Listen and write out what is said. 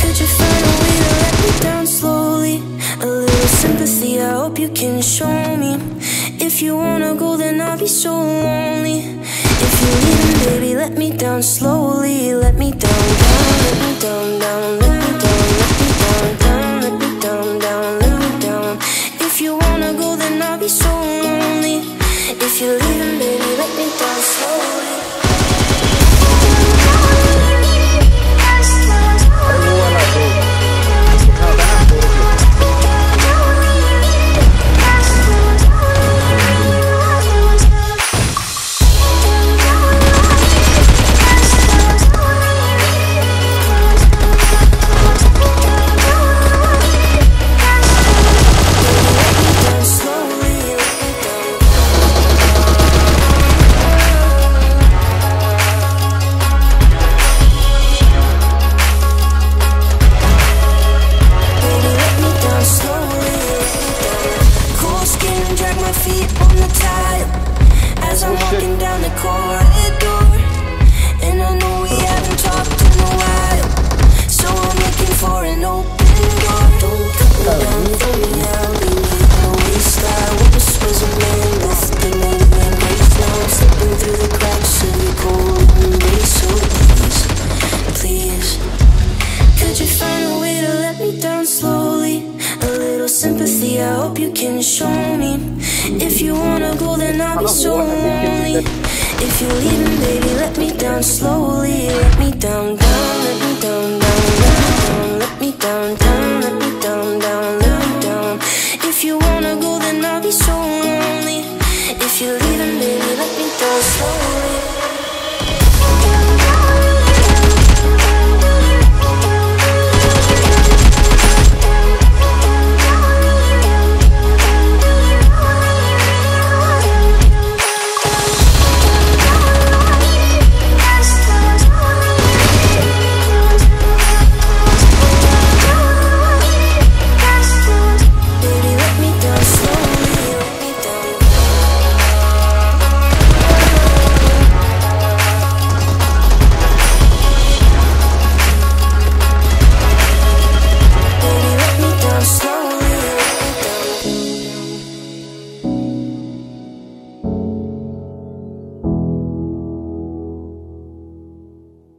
Could you find a way to let me down slowly? A little sympathy, I hope you can show me. If you wanna go, then I'll be so lonely. If you're leaving, baby, let me down slowly. Let me down, down, let me down, down, let me down, let me down, down, let me down, down, let me down. If you wanna go, then I'll be so lonely. If you're leaving, baby, let me down slowly. If you're leaving, baby, let me down slowly. Let me down, down, let me